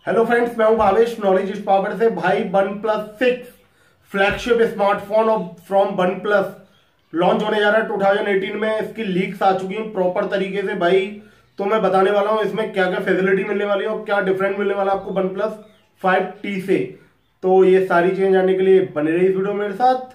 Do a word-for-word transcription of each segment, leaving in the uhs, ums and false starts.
Hello friends, मैं हूं Bhavesh knowledge is power से। भाई OnePlus six flagship smartphone from OnePlus launch होने जा रहा है टू थाउजेंड एटीन में। इसकी लीक्स आ चुकी हैं प्रॉपर तरीके से भाई, तो मैं बताने वाला हूं इसमें क्या क्या फैसिलिटी मिलने वाली है और क्या डिफरेंट मिलने वाला है आपको वन प्लस फाइव टी से। तो ये सारी चीजें जानने के लिए बने रही इस वीडियो मेरे साथ।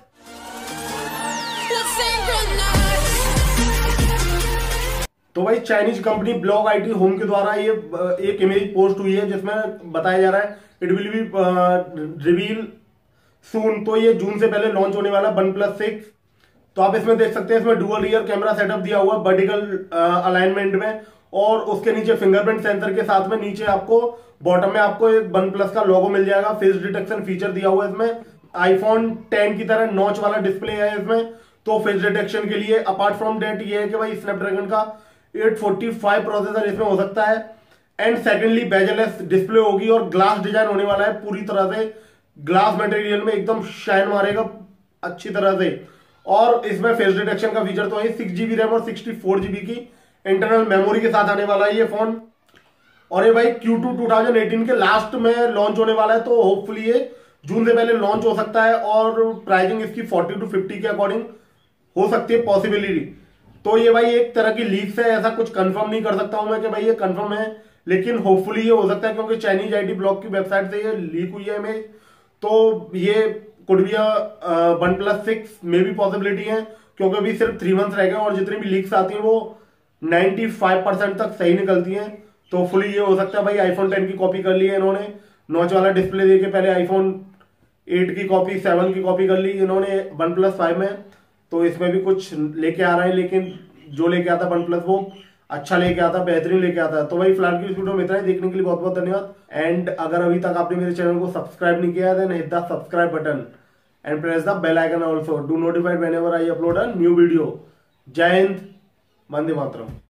तो भाई Chinese company blog IT home के द्वारा ये एक इमेज पोस्ट हुई है जिसमें बताया जा रहा है it will be reveal soon. तो ये जून से पहले लॉन्च होने वाला वन प्लस सिक्स। तो आप इसमें देख सकते हैं, इसमें डुअल रियर कैमरा सेटअप दिया हुआ वर्टिकल अलाइनमेंट में, और उसके नीचे फिंगरप्रिंट सेंसर के साथ में नीचे आपको बॉटम में आपको एक वन प्लस का लोगो मिल जाएगा। फेस डिटेक्शन फीचर दिया हुआ है इसमें। आईफोन टेन की तरह नॉच वाला डिस्प्ले है इसमें। तो फेस डिटेक्शन के लिए अपार्ट फ्रॉम डेट ये है कि भाई स्नैपड्रैगन का एट फोर्टी फाइव प्रोसेसर इसमें हो सकता है। एंड सेकेंडली बेजलेस डिस्प्ले होगी और ग्लास डिजाइन होने वाला है पूरी तरह से। ग्लास मटेरियल में एकदम शाइन मारेगा अच्छी तरह से। और इसमें फेस डिटेक्शन का फीचर तो है। सिक्स जीबी रैम और सिक्सटी फोर जीबी की इंटरनल मेमोरी के साथ आने वाला है ये फोन। और ये भाई Q two two thousand eighteen के लास्ट में लॉन्च होने वाला है। तो होपफुली ये जून से पहले लॉन्च हो सकता है और प्राइसिंग इसकी फोर्टी टू फिफ्टी के अकॉर्डिंग हो सकती है पॉसिबिलिटी। तो ये भाई एक तरह की लीक्स है, ऐसा कुछ कंफर्म नहीं कर सकता हूं मैं कि भाई ये कंफर्म है, लेकिन होपफुली ये हो सकता है क्योंकि चाइनीज आईटी ब्लॉग की वेबसाइट से ये लीक हुई है इमेज। तो ये could be OnePlus six में भी पॉसिबिलिटी है क्योंकि अभी सिर्फ थ्री मंथ्स रह गए और जितनी भी लीक्स आती हैं वो नाइन्टी फाइव परसेंट तक सही निकलती हैं। तो फुली ये हो सकता है भाई आईफोन टेन की कॉपी कर ली है इन्होंने, नॉच वाला डिस्प्ले देके। पहले आईफोन एट की कॉपी, सेवन की कॉपी कर ली इन्होंने वन प्लस फाइव में। तो इसमें भी कुछ लेके आ रहे हैं, लेकिन जो लेके आता वन प्लस वो अच्छा लेके आता, बेहतरीन लेके आता है। तो भाई फिलहाल की इस वीडियो में इतना ही। देखने के लिए बहुत बहुत धन्यवाद। एंड अगर अभी तक आपने मेरे चैनल को सब्सक्राइब नहीं किया है then hit the subscribe button and press the bell icon also do notified whenever I upload a new video. जय हिंद, वंदे मातरम।